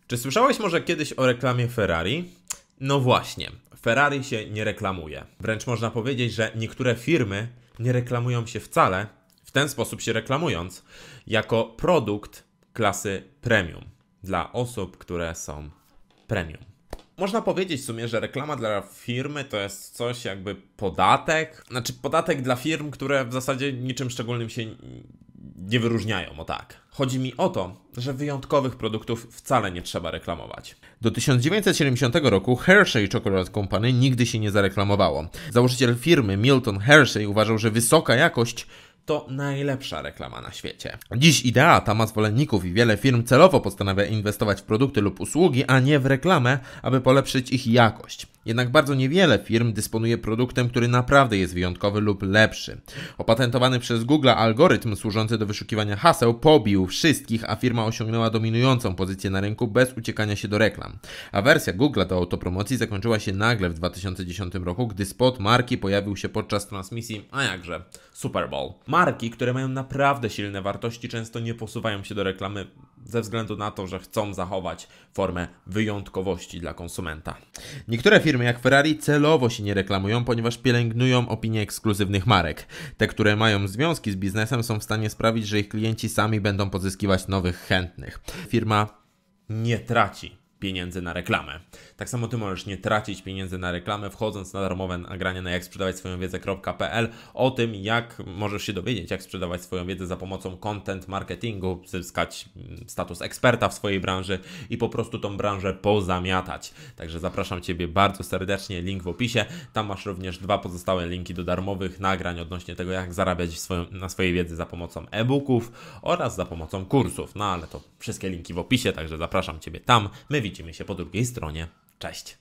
Czy słyszałeś może kiedyś o reklamie Ferrari? No właśnie, Ferrari się nie reklamuje. Wręcz można powiedzieć, że niektóre firmy nie reklamują się wcale, w ten sposób się reklamując, jako produkt klasy premium dla osób, które są premium. Można powiedzieć w sumie, że reklama dla firmy to jest coś jakby podatek. Znaczy podatek dla firm, które w zasadzie niczym szczególnym się nie wyróżniają, o tak. Chodzi mi o to, że wyjątkowych produktów wcale nie trzeba reklamować. Do 1970 roku Hershey Chocolate Company nigdy się nie zareklamowało. Założyciel firmy Milton Hershey uważał, że wysoka jakość to najlepsza reklama na świecie. Dziś idea ta ma zwolenników i wiele firm celowo postanawia inwestować w produkty lub usługi, a nie w reklamę, aby polepszyć ich jakość. Jednak bardzo niewiele firm dysponuje produktem, który naprawdę jest wyjątkowy lub lepszy. Opatentowany przez Google algorytm służący do wyszukiwania haseł pobił wszystkich, a firma osiągnęła dominującą pozycję na rynku bez uciekania się do reklam. A wersja Google do autopromocji zakończyła się nagle w 2010 roku, gdy spot marki pojawił się podczas transmisji, a jakże, Super Bowl. Marki, które mają naprawdę silne wartości, często nie posuwają się do reklamy ze względu na to, że chcą zachować formę wyjątkowości dla konsumenta. Niektóre firmy jak Ferrari celowo się nie reklamują, ponieważ pielęgnują opinię ekskluzywnych marek. Te, które mają związki z biznesem, są w stanie sprawić, że ich klienci sami będą pozyskiwać nowych chętnych. Firma nie traci pieniędzy na reklamę. Tak samo Ty możesz nie tracić pieniędzy na reklamę, wchodząc na darmowe nagranie na jaksprzedawaćswojąwiedzę.pl o tym, jak możesz się dowiedzieć, jak sprzedawać swoją wiedzę za pomocą content marketingu, zyskać status eksperta w swojej branży i po prostu tą branżę pozamiatać. Także zapraszam Ciebie bardzo serdecznie, link w opisie. Tam masz również 2 pozostałe linki do darmowych nagrań odnośnie tego, jak zarabiać na swojej wiedzy za pomocą e-booków oraz za pomocą kursów. No ale to wszystkie linki w opisie, także zapraszam Ciebie tam. My widzimy się po drugiej stronie. Cześć!